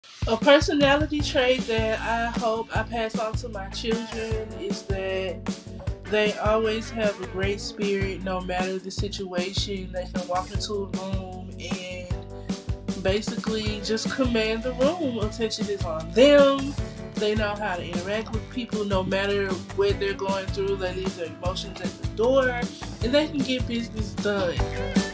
A personality trait that I hope I pass on to my children is that they always have a great spirit no matter the situation. They can walk into a room and basically just command the room. Attention is on them. They know how to interact with people no matter what they're going through. They leave their emotions at the door and they can get business done.